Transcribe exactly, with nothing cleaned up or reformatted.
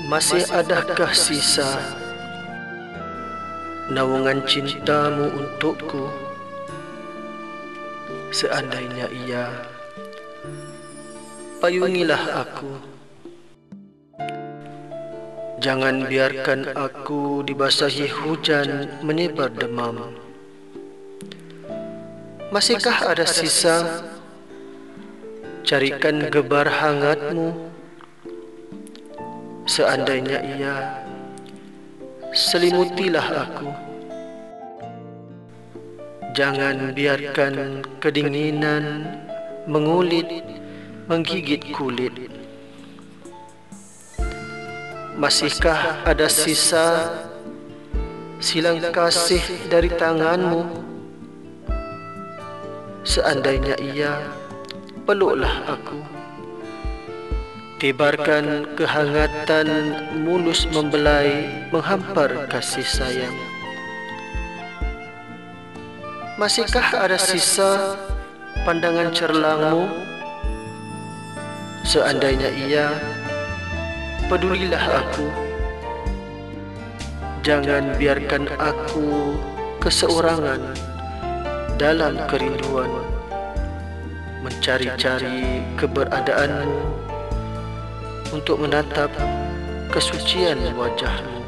Masih adakah sisa naungan cintamu untukku? Seandainya iya, payungilah aku. Jangan biarkan aku dibasahi hujan menyebar demam. Masihkah ada sisa? Carikan gebar hangatmu. Seandainya iya, selimutilah aku. Jangan biarkan kedinginan mengulit, menggigit kulit. Masihkah ada sisa silang kasih dari tanganmu? Seandainya iya, peluklah aku. Tebarkan kehangatan mulus membelai menghampar kasih sayang. Masihkah ada sisa pandangan cerlangmu? Seandainya iya, pedulilah aku. Jangan biarkan aku keseorangan dalam kerinduan, mencari-cari keberadaanmu untuk menatap kesucian wajahmu.